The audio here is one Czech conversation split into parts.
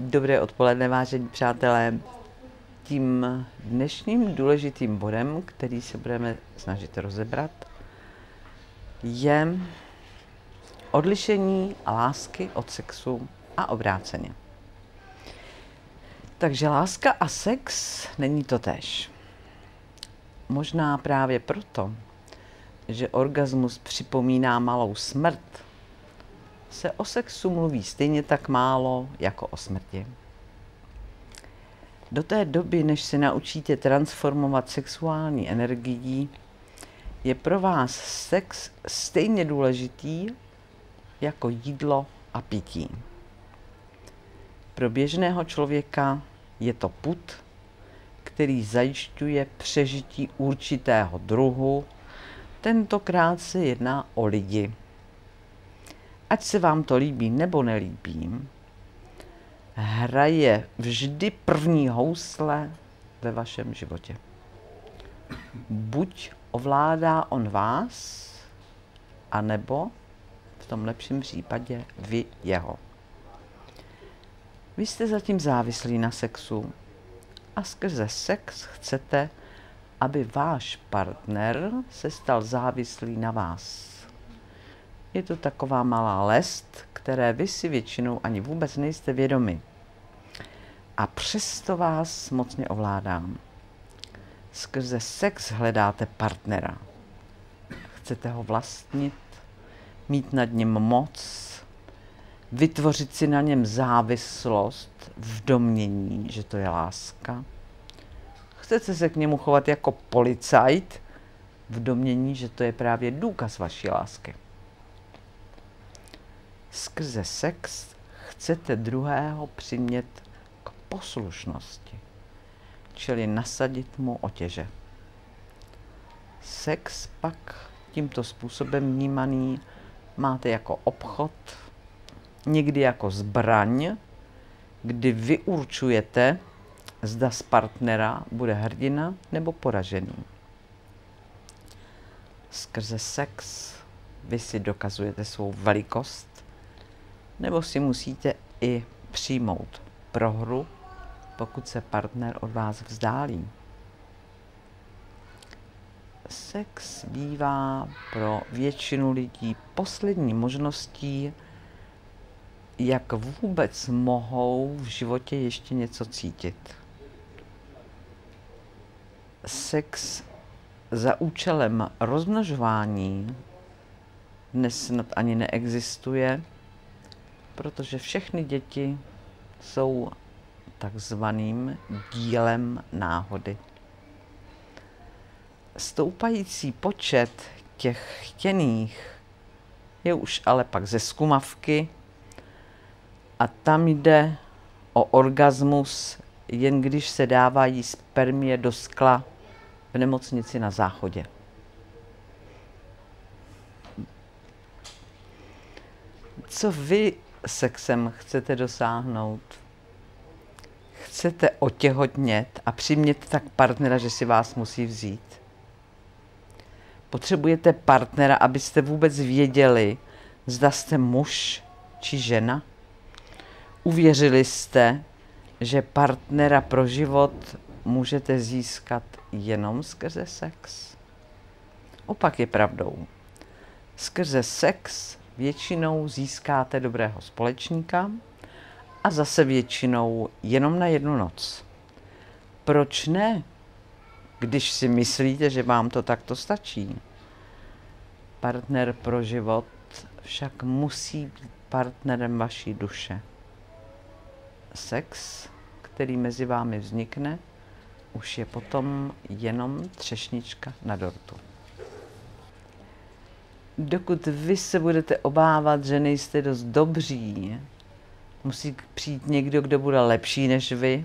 Dobré odpoledne, vážení přátelé. Tím dnešním důležitým bodem, který se budeme snažit rozebrat, je odlišení lásky od sexu a obráceně. Takže láska a sex není totéž. Možná právě proto, že orgasmus připomíná malou smrt, se o sexu mluví stejně tak málo jako o smrti. Do té doby, než se naučíte transformovat sexuální energií, je pro vás sex stejně důležitý jako jídlo a pití. Pro běžného člověka je to pud, který zajišťuje přežití určitého druhu. Tentokrát se jedná o lidi. Ať se vám to líbí nebo nelíbí, hraje vždy první housle ve vašem životě. Buď ovládá on vás, anebo v tom lepším případě vy jeho. Vy jste zatím závislí na sexu a skrze sex chcete, aby váš partner se stal závislý na vás. Je to taková malá lest, které vy si většinou ani vůbec nejste vědomi. A přesto vás mocně ovládám. Skrze sex hledáte partnera. Chcete ho vlastnit, mít nad ním moc, vytvořit si na něm závislost v domnění, že to je láska. Chcete se k němu chovat jako policajt v domnění, že to je právě důkaz vaší lásky. Skrze sex chcete druhého přimět k poslušnosti, čili nasadit mu otěže. Sex pak tímto způsobem vnímaný máte jako obchod, někdy jako zbraň, kdy vy určujete, zda z partnera bude hrdina nebo poražený. Skrze sex vy si dokazujete svou velikost, nebo si musíte i přijmout prohru, pokud se partner od vás vzdálí. Sex bývá pro většinu lidí poslední možností, jak vůbec mohou v životě ještě něco cítit. Sex za účelem rozmnožování dnes snad ani neexistuje, protože všechny děti jsou takzvaným dílem náhody. Stoupající počet těch chtěných je už ale pak ze zkumavky a tam jde o orgasmus, jen když se dávají spermie do skla v nemocnici na Záchodě. Co vy sexem chcete dosáhnout? Chcete otěhotnět a přimět tak partnera, že si vás musí vzít? Potřebujete partnera, abyste vůbec věděli, zda jste muž či žena? Uvěřili jste, že partnera pro život můžete získat jenom skrze sex? Opak je pravdou. Skrze sex většinou získáte dobrého společníka a zase většinou jenom na jednu noc. Proč ne, když si myslíte, že vám to takto stačí? Partner pro život však musí být partnerem vaší duše. Sex, který mezi vámi vznikne, už je potom jenom třešnička na dortu. Dokud vy se budete obávat, že nejste dost dobří, musí přijít někdo, kdo bude lepší než vy,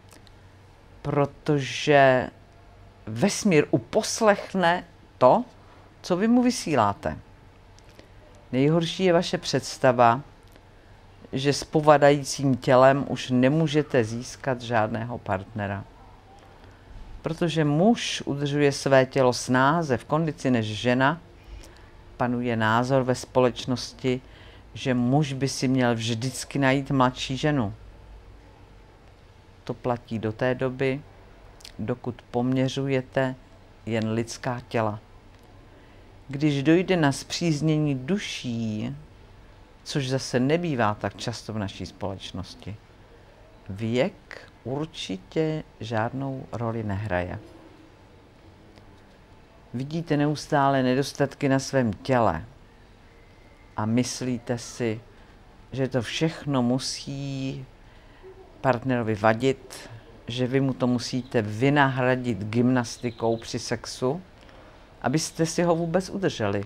protože vesmír uposlechne to, co vy mu vysíláte. Nejhorší je vaše představa, že s povadajícím tělem už nemůžete získat žádného partnera. Protože muž udržuje své tělo snáze v kondici než žena, panuje názor ve společnosti, že muž by si měl vždycky najít mladší ženu. to platí do té doby, dokud poměřujete jen lidská těla. Když dojde na spříznění duší, což zase nebývá tak často v naší společnosti, věk určitě žádnou roli nehraje. Vidíte neustále nedostatky na svém těle a myslíte si, že to všechno musí partnerovi vadit, že vy mu to musíte vynahradit gymnastikou při sexu, abyste si ho vůbec udrželi.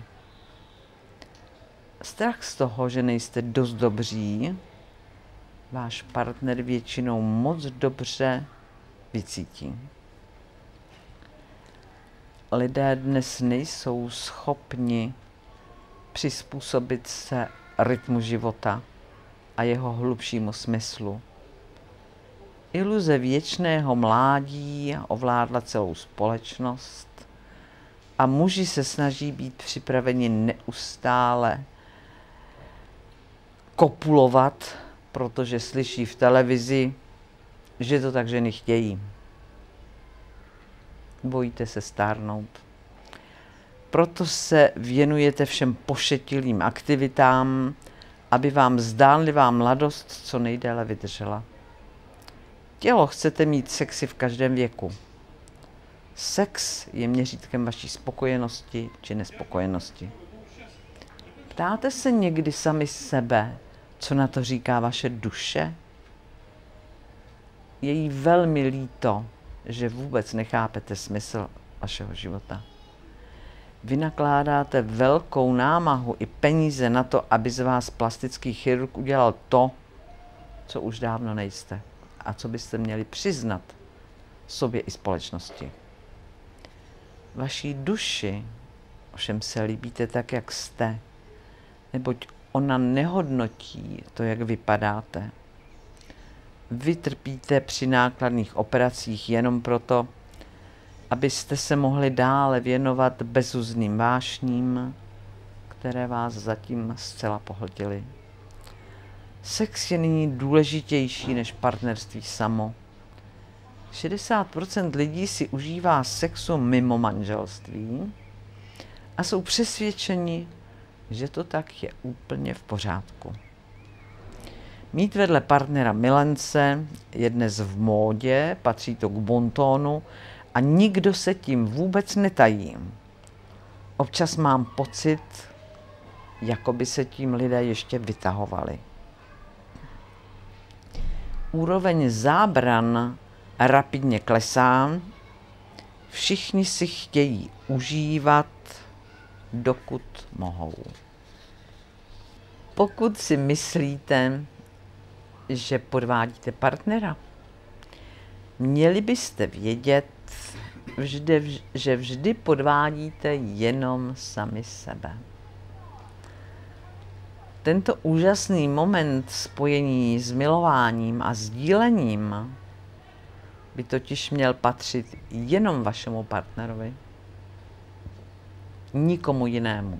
Strach z toho, že nejste dost dobří, váš partner většinou moc dobře vycítí. Lidé dnes nejsou schopni přizpůsobit se rytmu života a jeho hlubšímu smyslu. Iluze věčného mládí ovládla celou společnost a muži se snaží být připraveni neustále kopulovat, protože slyší v televizi, že to tak ženy chtějí. Bojíte se stárnout. Proto se věnujete všem pošetilým aktivitám, aby vám zdánlivá mladost co nejdéle vydržela. Tělo chcete mít sexy v každém věku. Sex je měřítkem vaší spokojenosti či nespokojenosti. Ptáte se někdy sami sebe, co na to říká vaše duše? Je jí velmi líto, že vůbec nechápete smysl vašeho života. Vynakládáte velkou námahu i peníze na to, aby z vás plastický chirurg udělal to, co už dávno nejste a co byste měli přiznat sobě i společnosti. Vaší duši ovšem se líbíte tak, jak jste, neboť ona nehodnotí to, jak vypadáte. Vy trpíte při nákladných operacích jenom proto, abyste se mohli dále věnovat bezuzdným vášním, které vás zatím zcela pohltily. Sex je nyní důležitější než partnerství samo. 60% lidí si užívá sexu mimo manželství a jsou přesvědčeni, že to tak je úplně v pořádku. Mít vedle partnera milence je dnes v módě, patří to k bontónu a nikdo se tím vůbec netají. Občas mám pocit, jako by se tím lidé ještě vytahovali. Úroveň zábran rapidně klesá, všichni si chtějí užívat, dokud mohou. Pokud si myslíte, že podvádíte partnera, měli byste vědět, že vždy podvádíte jenom sami sebe. Tento úžasný moment spojení s milováním a sdílením by totiž měl patřit jenom vašemu partnerovi, nikomu jinému.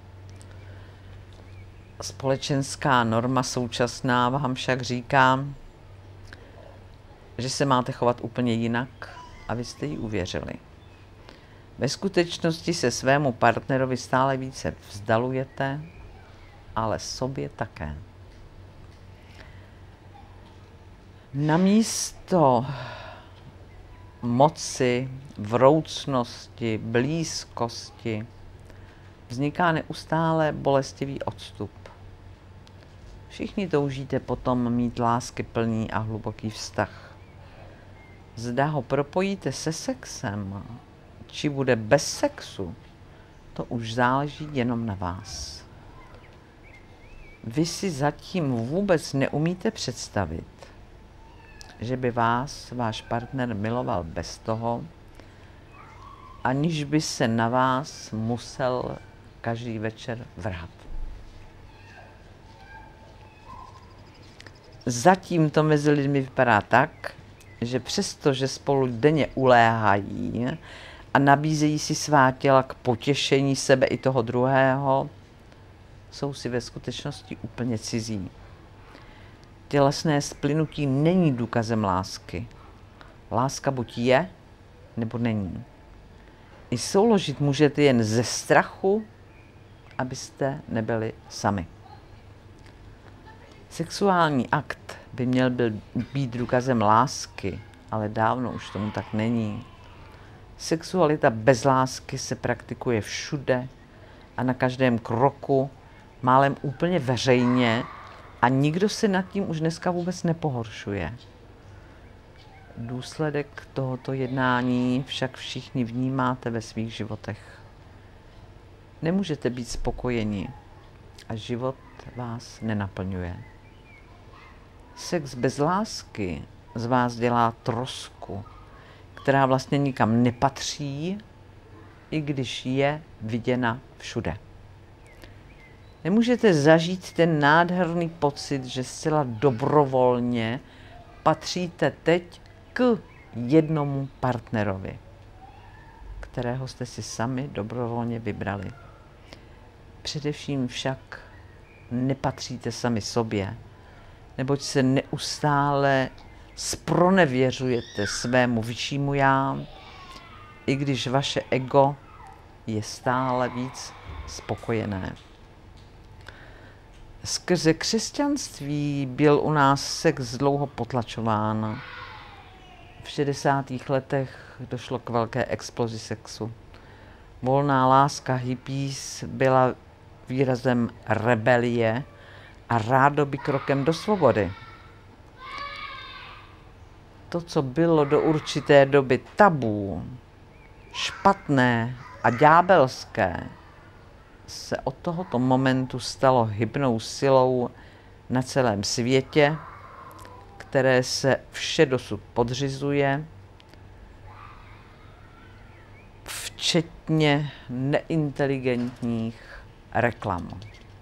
Společenská norma současná vám však říká, že se máte chovat úplně jinak a vy jste jí uvěřili. Ve skutečnosti se svému partnerovi stále více vzdalujete, ale sobě také. Namísto moci, vroucnosti, blízkosti vzniká neustále bolestivý odstup. Všichni toužíte potom mít láskyplný a hluboký vztah. Zda ho propojíte se sexem, či bude bez sexu, to už záleží jenom na vás. Vy si zatím vůbec neumíte představit, že by vás váš partner miloval bez toho, aniž by se na vás musel každý večer vrhat. Zatím to mezi lidmi vypadá tak, že přesto, že spolu denně uléhají a nabízejí si svá těla k potěšení sebe i toho druhého, jsou si ve skutečnosti úplně cizí. Tělesné splynutí není důkazem lásky. Láska buď je, nebo není. I souložit můžete jen ze strachu, abyste nebyli sami. Sexuální akt by měl být důkazem lásky, ale dávno už tomu tak není. Sexualita bez lásky se praktikuje všude a na každém kroku, málem úplně veřejně, a nikdo se nad tím už dneska vůbec nepohoršuje. Důsledek tohoto jednání však všichni vnímáte ve svých životech. Nemůžete být spokojeni a život vás nenaplňuje. Sex bez lásky z vás dělá trosku, která vlastně nikam nepatří, i když je viděna všude. Nemůžete zažít ten nádherný pocit, že zcela dobrovolně patříte teď k jednomu partnerovi, kterého jste si sami dobrovolně vybrali. Především však nepatříte sami sobě, neboť se neustále zpronevěřujete svému vyššímu já, i když vaše ego je stále víc spokojené. Skrze křesťanství byl u nás sex dlouho potlačován. V 60. letech došlo k velké explozi sexu. Volná láska hippies byla výrazem rebelie a rádoby krokem do svobody. To, co bylo do určité doby tabu, špatné a ďábelské, se od tohoto momentu stalo hybnou silou na celém světě, které se vše dosud podřizuje, včetně neinteligentních reklam.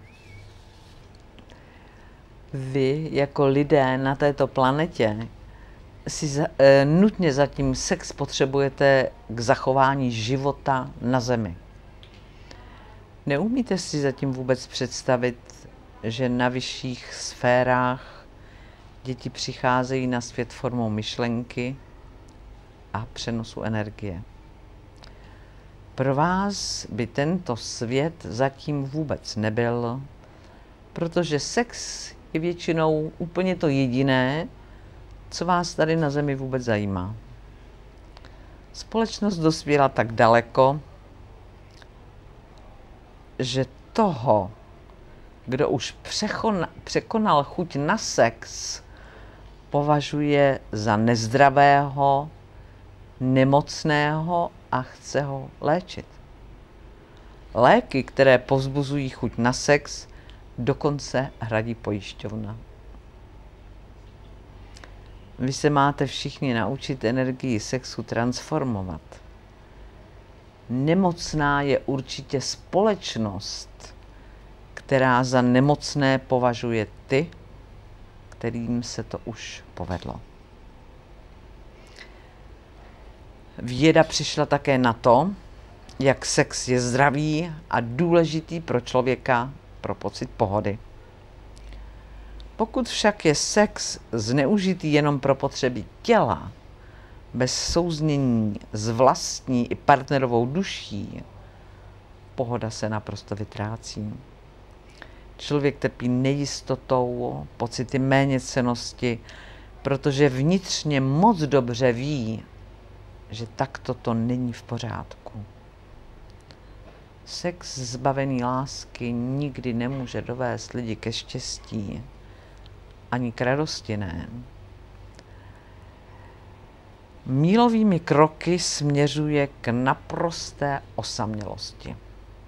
Vy jako lidé na této planetě si nutně zatím sex potřebujete k zachování života na Zemi. Neumíte si zatím vůbec představit, že na vyšších sférách děti přicházejí na svět formou myšlenky a přenosu energie. Pro vás by tento svět zatím vůbec nebyl, protože sex je většinou úplně to jediné, co vás tady na Zemi vůbec zajímá. Společnost dospěla tak daleko, že toho, kdo už překonal chuť na sex, považuje za nezdravého, nemocného a chce ho léčit. Léky, které povzbuzují chuť na sex, dokonce hradí pojišťovna. Vy se máte všichni naučit energii sexu transformovat. Nemocná je určitě společnost, která za nemocné považuje ty, kterým se to už povedlo. Věda přišla také na to, jak sex je zdravý a důležitý pro člověka pro pocit pohody. Pokud však je sex zneužitý jenom pro potřeby těla, bez souznění s vlastní i partnerovou duší, pohoda se naprosto vytrácí. Člověk trpí nejistotou, pocity méněcennosti, protože vnitřně moc dobře ví, že takto to není v pořádku. Sex zbavený lásky nikdy nemůže dovést lidi ke štěstí, ani k radosti ne. Mílovými kroky směřuje k naprosté osamělosti.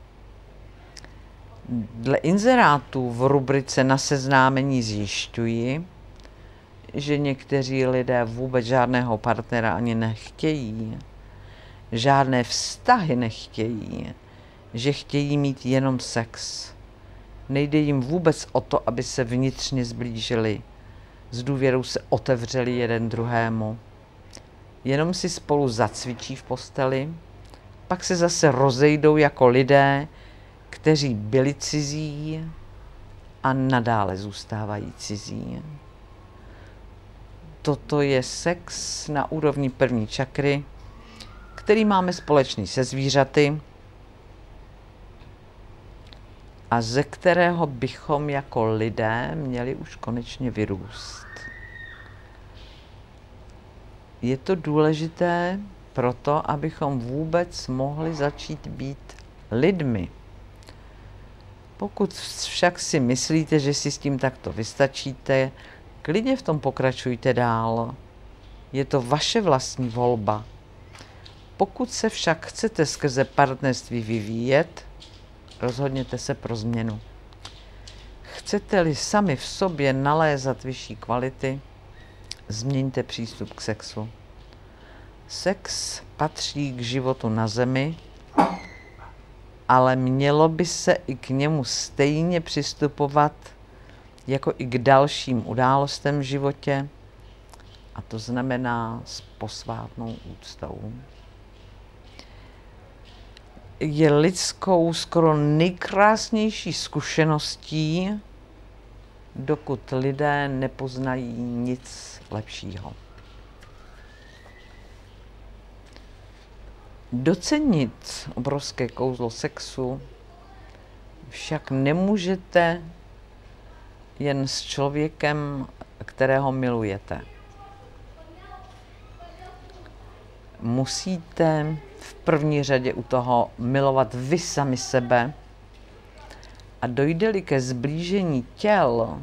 Dle inzerátů v rubrice Na seznámení zjišťuji, že někteří lidé vůbec žádného partnera ani nechtějí, žádné vztahy nechtějí, že chtějí mít jenom sex. Nejde jim vůbec o to, aby se vnitřně zblížili, s důvěrou se otevřeli jeden druhému. Jenom si spolu zacvičí v posteli, pak se zase rozejdou jako lidé, kteří byli cizí a nadále zůstávají cizí. toto je sex na úrovni první čakry, který máme společný se zvířaty a ze kterého bychom jako lidé měli už konečně vyrůst. Je to důležité proto, abychom vůbec mohli začít být lidmi. Pokud však si myslíte, že si s tím takto vystačíte, klidně v tom pokračujte dál. Je to vaše vlastní volba. Pokud se však chcete skrze partnerství vyvíjet, rozhodněte se pro změnu. Chcete-li sami v sobě nalézat vyšší kvality, změňte přístup k sexu. Sex patří k životu na zemi, ale mělo by se i k němu stejně přistupovat jako i k dalším událostem v životě, a to znamená s posvátnou úctou. Je lidskou skoro nejkrásnější zkušeností, dokud lidé nepoznají nic lepšího. Docenit obrovské kouzlo sexu však nemůžete jen s člověkem, kterého milujete. Musíte v první řadě u toho milovat vy sami sebe a dojde-li ke sblížení těl,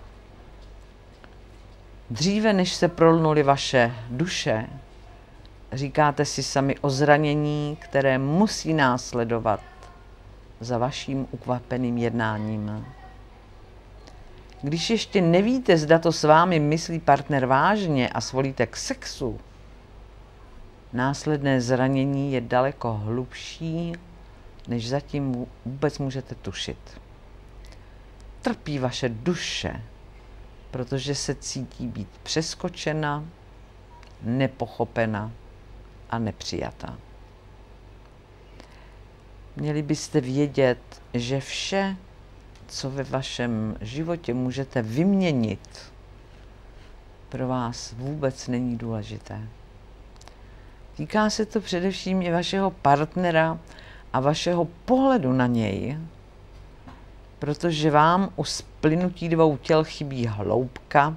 dříve než se prolnuly vaše duše, říkáte si sami o zranění, které musí následovat za vaším ukvapeným jednáním. Když ještě nevíte, zda to s vámi myslí partner vážně a svolíte k sexu, následné zranění je daleko hlubší, než zatím vůbec můžete tušit. Trpí vaše duše, protože se cítí být přeskočena, nepochopena a nepřijata. Měli byste vědět, že vše, co ve vašem životě můžete vyměnit, pro vás vůbec není důležité. Týká se to především i vašeho partnera a vašeho pohledu na něj, protože vám u splynutí dvou těl chybí hloubka,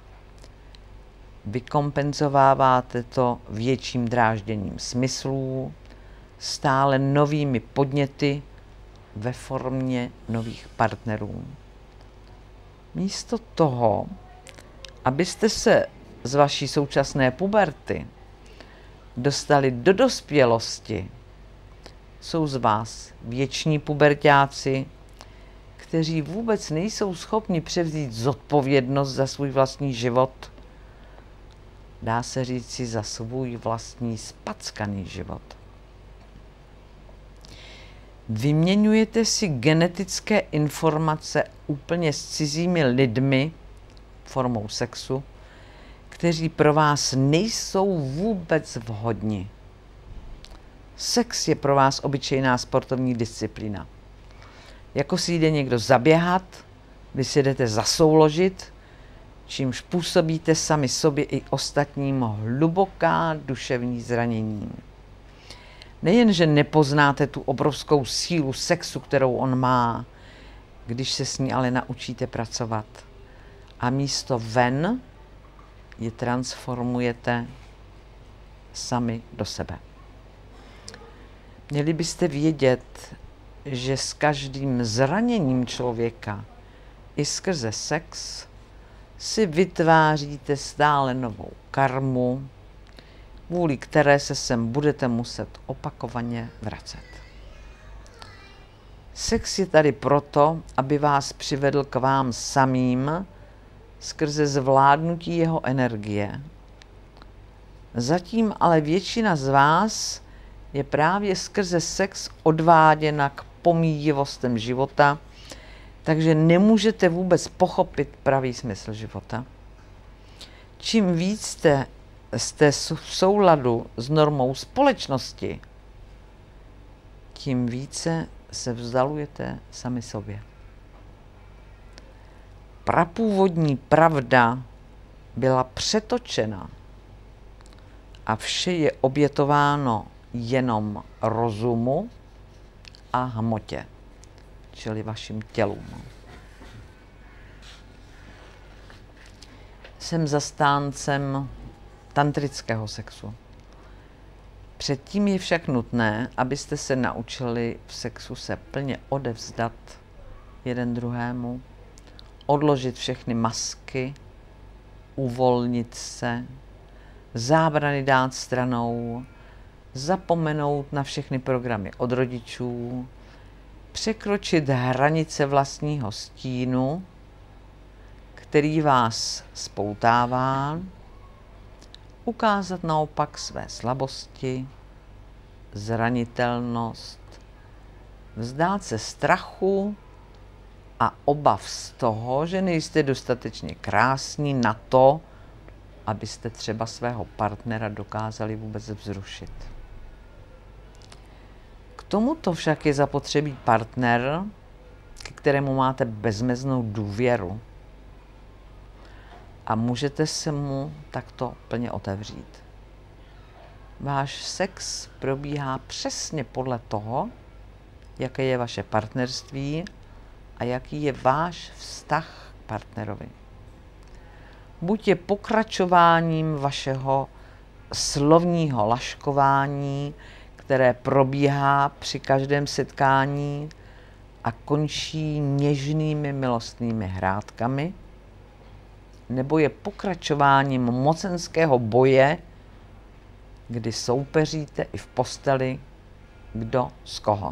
vykompenzováváte to větším drážděním smyslů, stále novými podněty ve formě nových partnerů. Místo toho, abyste se z vaší současné puberty dostali do dospělosti, jsou z vás věční puberťáci, kteří vůbec nejsou schopni převzít zodpovědnost za svůj vlastní život, dá se říci za svůj vlastní spackaný život. Vyměňujete si genetické informace úplně s cizími lidmi formou sexu, kteří pro vás nejsou vůbec vhodni. Sex je pro vás obyčejná sportovní disciplína. Jako si jde někdo zaběhat, vy si jdete zasouložit, čímž působíte sami sobě i ostatním hluboká duševní zranění. Nejenže nepoznáte tu obrovskou sílu sexu, kterou on má, když se s ní ale naučíte pracovat. A místo ven je transformujete sami do sebe. Měli byste vědět, že s každým zraněním člověka i skrze sex si vytváříte stále novou karmu, kvůli které se sem budete muset opakovaně vracet. Sex je tady proto, aby vás přivedl k vám samým skrze zvládnutí jeho energie. Zatím ale většina z vás je právě skrze sex odváděna k pomíjivostem života, takže nemůžete vůbec pochopit pravý smysl života. Čím víc jste v souladu s normou společnosti, tím více se vzdalujete sami sobě. Prapůvodní pravda byla přetočena a vše je obětováno jenom rozumu a hmotě, čili vašim tělům. Jsem zastáncem tantrického sexu. Předtím je však nutné, abyste se naučili v sexu se plně odevzdat jeden druhému, odložit všechny masky, uvolnit se, zábrany dát stranou, zapomenout na všechny programy od rodičů, překročit hranice vlastního stínu, který vás spoutává, ukázat naopak své slabosti, zranitelnost, vzdát se strachu a obav z toho, že nejste dostatečně krásní na to, abyste třeba svého partnera dokázali vůbec vzrušit. K tomuto však je zapotřebí partner, ke kterému máte bezmeznou důvěru a můžete se mu takto plně otevřít. Váš sex probíhá přesně podle toho, jaké je vaše partnerství a jaký je váš vztah k partnerovi. Buď je pokračováním vašeho slovního laškování, které probíhá při každém setkání a končí něžnými milostnými hrádkami, nebo je pokračováním mocenského boje, kdy soupeříte i v posteli, kdo z koho.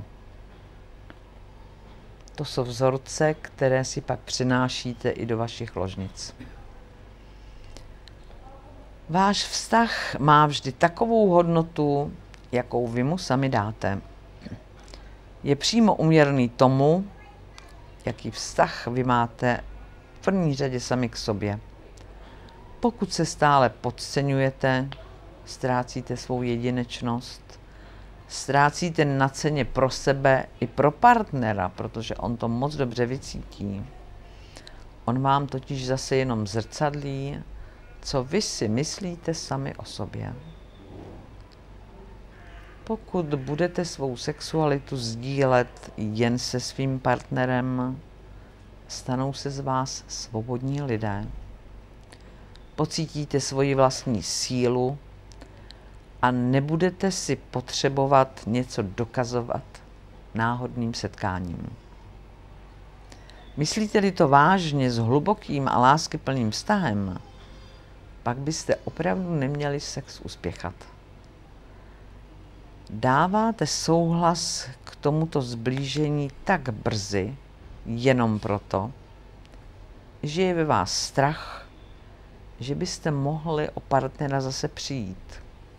To jsou vzorce, které si pak přinášíte i do vašich ložnic. Váš vztah má vždy takovou hodnotu, jakou vy mu sami dáte. Je přímo uměrný tomu, jaký vztah vy máte v první řadě sami k sobě. Pokud se stále podceňujete, ztrácíte svou jedinečnost, ztrácíte na ceně pro sebe i pro partnera, protože on to moc dobře vycítí. On vám totiž zase jenom zrcadlí, co vy si myslíte sami o sobě. Pokud budete svou sexualitu sdílet jen se svým partnerem, stanou se z vás svobodní lidé. Pocítíte svoji vlastní sílu a nebudete si potřebovat něco dokazovat náhodným setkáním. Myslíte-li to vážně s hlubokým a láskyplným vztahem, pak byste opravdu neměli sex uspěchat. Dáváte souhlas k tomuto sblížení tak brzy, jenom proto, že je ve vás strach, že byste mohli o partnera zase přijít.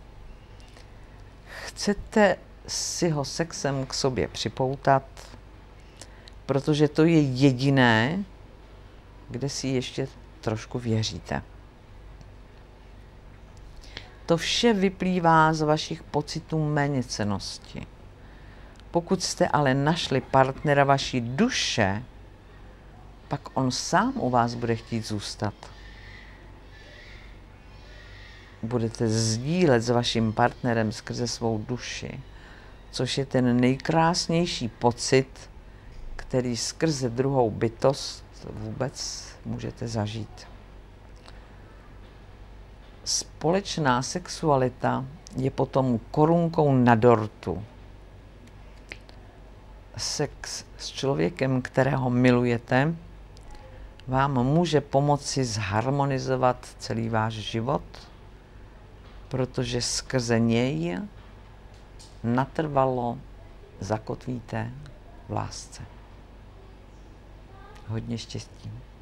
Chcete si ho sexem k sobě připoutat, protože to je jediné, kde si ještě trošku věříte. To vše vyplývá z vašich pocitů méněcennosti. Pokud jste ale našli partnera vaší duše, pak on sám u vás bude chtít zůstat. Budete sdílet s vaším partnerem skrze svou duši, což je ten nejkrásnější pocit, který skrze druhou bytost vůbec můžete zažít. Společná sexualita je potom korunkou na dortu. Sex s člověkem, kterého milujete, vám může pomoci zharmonizovat celý váš život, protože skrze něj natrvalo zakotvíte v lásce. Hodně štěstí.